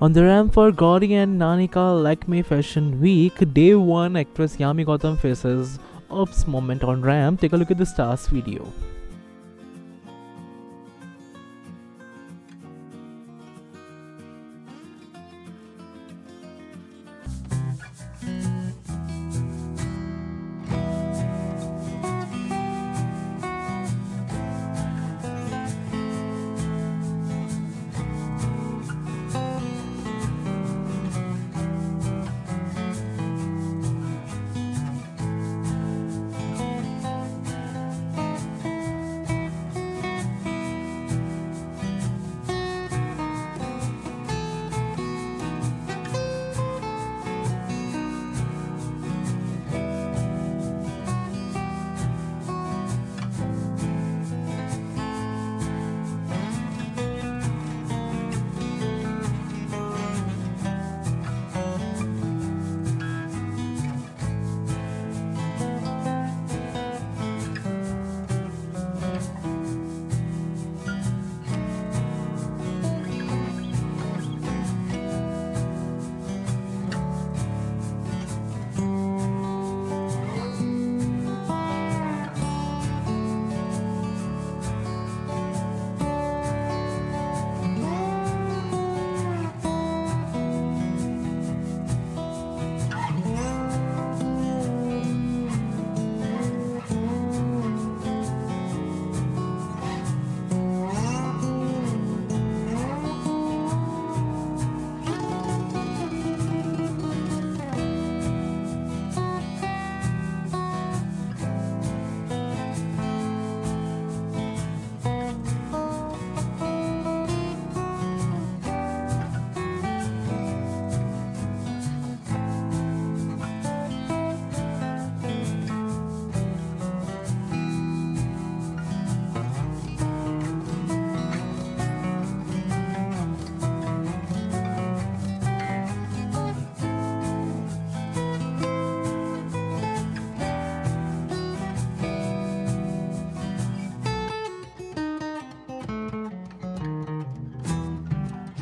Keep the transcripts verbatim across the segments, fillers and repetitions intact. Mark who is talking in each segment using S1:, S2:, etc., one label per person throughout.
S1: On the ramp for Gauri and Nanika Lakme Fashion Week, day one, actress Yami Gautam faces ups moment on ramp. Take a look at the stars video.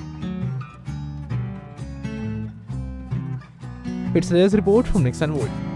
S1: It's today's report from Nixon World.